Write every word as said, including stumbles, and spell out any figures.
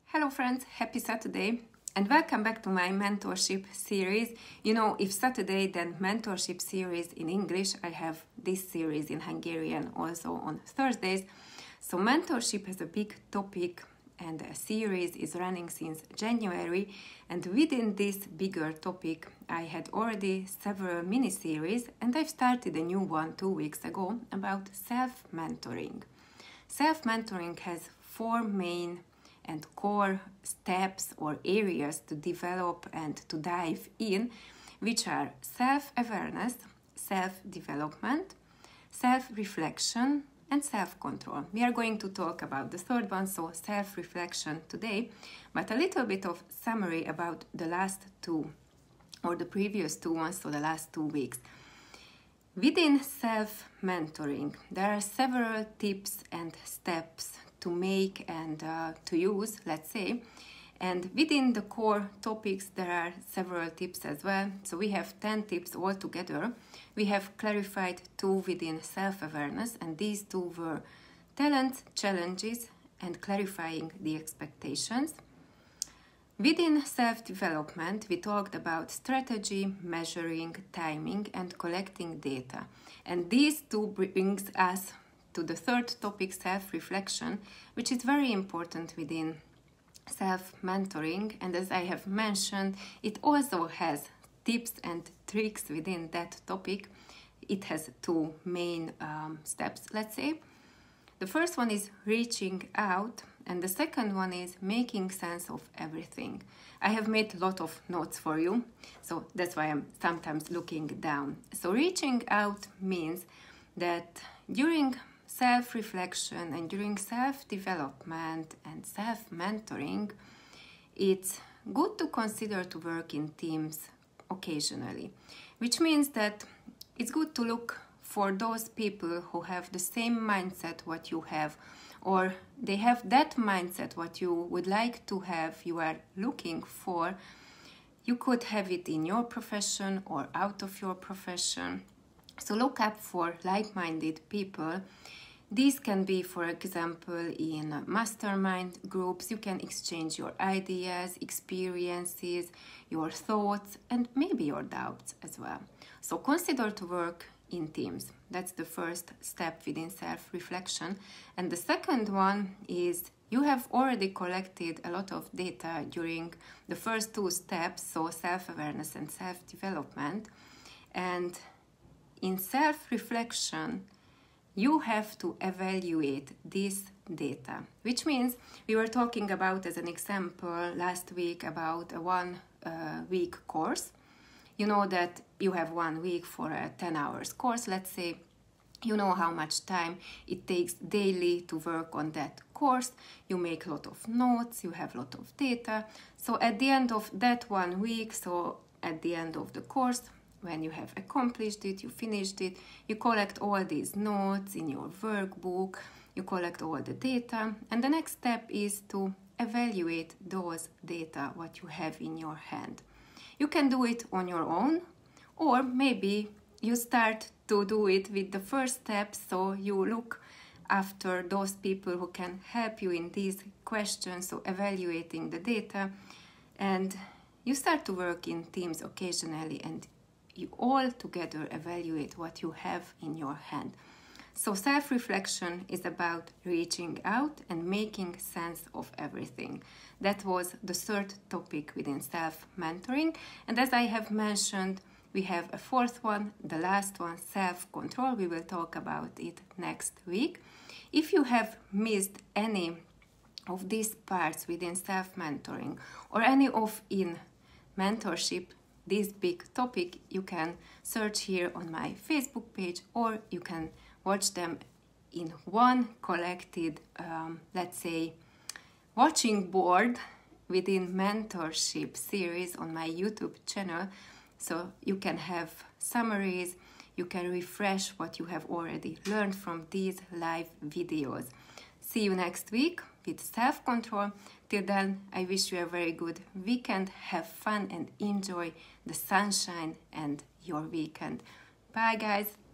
Hello friends, happy Saturday and welcome back to my mentorship series. You know, if Saturday then mentorship series in English, I have this series in Hungarian also on Thursdays. So mentorship is a big topic and a series is running since January, and within this bigger topic I had already several mini-series and I've started a new one two weeks ago about self-mentoring. Self-mentoring has four main and core steps or areas to develop and to dive in, which are self-awareness, self-development, self-reflection, and self-control. We are going to talk about the third one, so self-reflection today, but a little bit of summary about the last two, or the previous two ones, so the last two weeks. Within self-mentoring, there are several tips and steps to make and uh, to use, let's say, and within the core topics there are several tips as well. So we have ten tips altogether. We have clarified two within self-awareness, and these two were talents, challenges, and clarifying the expectations. Within self-development, we talked about strategy, measuring, timing, and collecting data. And these two brings us to the third topic, self-reflection, which is very important within self-mentoring. And as I have mentioned, it also has tips and tricks within that topic. It has two main um, steps, let's say. The first one is reaching out, and the second one is making sense of everything. I have made a lot of notes for you, so that's why I'm sometimes looking down. So reaching out means that during self-reflection and during self-development and self-mentoring, it's good to consider to work in teams occasionally, which means that it's good to look for those people who have the same mindset what you have, or they have that mindset what you would like to have, you are looking for. You could have it in your profession or out of your profession. So look up for like-minded people. These can be, for example, in mastermind groups. You can exchange your ideas, experiences, your thoughts, and maybe your doubts as well. So consider to work in teams. That's the first step within self-reflection. And the second one is you have already collected a lot of data during the first two steps, so self-awareness and self-development. And in self-reflection, you have to evaluate this data, which means we were talking about, as an example, last week about a one uh, week course. You know that you have one week for a ten hours course, let's say. You know how much time it takes daily to work on that course. You make a lot of notes, you have a lot of data. So at the end of that one week, so at the end of the course, when you have accomplished it, you finished it, you collect all these notes in your workbook, you collect all the data, and the next step is to evaluate those data, what you have in your hand. You can do it on your own, or maybe you start to do it with the first step, so you look after those people who can help you in these questions, so evaluating the data, and you start to work in teams occasionally, and you all together evaluate what you have in your hand. So self-reflection is about reaching out and making sense of everything. That was the third topic within self-mentoring. And as I have mentioned, we have a fourth one, the last one, self-control. We will talk about it next week. If you have missed any of these parts within self-mentoring or any of in mentorship, this big topic, you can search here on my Facebook page, or you can watch them in one collected, um, let's say, watching board within mentorship series on my YouTube channel. So you can have summaries, you can refresh what you have already learned from these live videos. See you next week with self-control. Till then, I wish you a very good weekend. Have fun and enjoy the sunshine and your weekend. Bye, guys.